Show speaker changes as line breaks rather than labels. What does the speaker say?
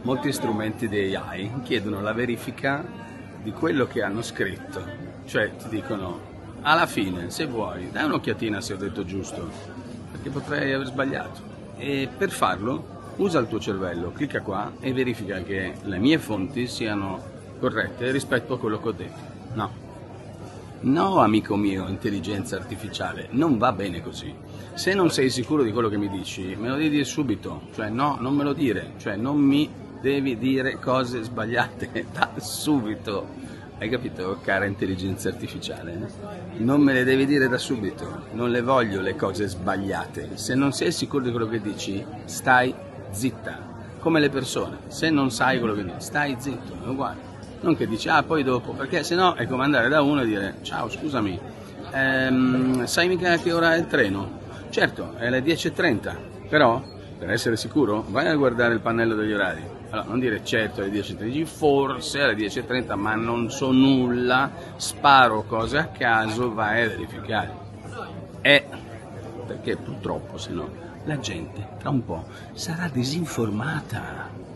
molti strumenti di AI chiedono la verifica di quello che hanno scritto, cioè ti dicono alla fine, se vuoi, dai un'occhiatina se ho detto giusto, perché potrei aver sbagliato, e per farlo usa il tuo cervello, clicca qua e verifica che le mie fonti siano corrette rispetto a quello che ho detto. No, amico mio, intelligenza artificiale, non va bene così. Se non sei sicuro di quello che mi dici, me lo devi dire subito, cioè no, non me lo dire, cioè non mi devi dire cose sbagliate da subito. Hai capito, cara intelligenza artificiale? Non me le devi dire da subito, non le voglio le cose sbagliate. Se non sei sicuro di quello che dici, stai zitta. Come le persone, se non sai quello che dici, stai zitto, è uguale. Non che dici, poi dopo, perché sennò è come andare da uno e dire, ciao, scusami, sai mica a che ora è il treno? Certo, è alle 10:30, però, per essere sicuro, vai a guardare il pannello degli orari. Allora, non dire certo alle 10:30, forse alle 10:30, ma non so nulla, sparo cose a caso, vai a verificare. Perché purtroppo, se no, la gente tra un po' sarà disinformata.